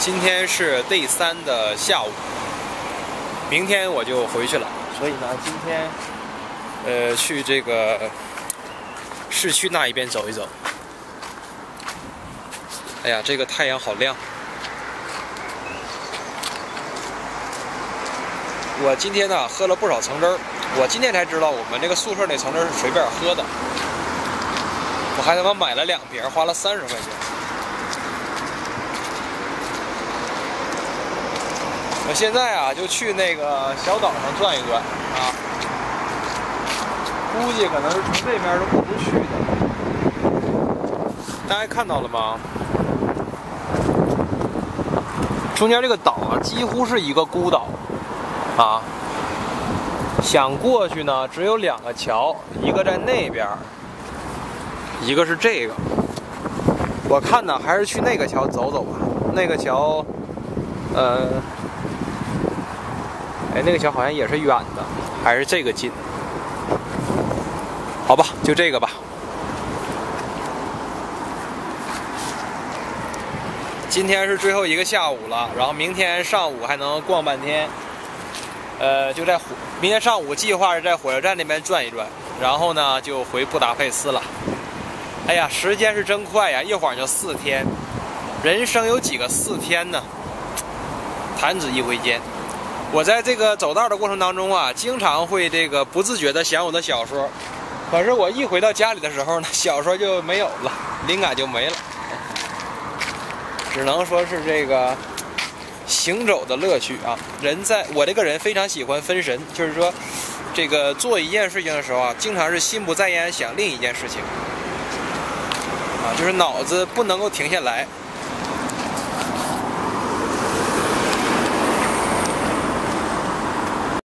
今天是 Day 3的下午，明天我就回去了。所以呢，今天去这个市区那一边走一走。哎呀，这个太阳好亮！我今天呢喝了不少橙汁儿，我今天才知道我们这个宿舍那橙汁儿是随便喝的。我还他妈买了2瓶，花了30块钱。我现在啊就去那个小岛上转一转啊，估计可能是从这边是过不去的。大家看到了吗？中间这个岛啊，几乎是一个孤岛啊。想过去呢，只有2个桥，一个在那边，一个是这个。我看呢，还是去那个桥走走吧。那个桥，那个桥好像也是远的，还是这个近？好吧，就这个吧。今天是最后一个下午了，然后明天上午还能逛半天。明天上午计划是在火车站那边转一转，然后呢就回布达佩斯了。哎呀，时间是真快呀，一会儿就4天。人生有几个4天呢？弹指一挥间。我在这个走道的过程当中啊，经常会这个不自觉地想我的小说，可是我一回到家里的时候呢，小说就没有了，灵感就没了，只能说是这个行走的乐趣啊。我这个人非常喜欢分神，就是说这个做一件事情的时候啊，经常是心不在焉想另一件事情啊，就是脑子不能够停下来。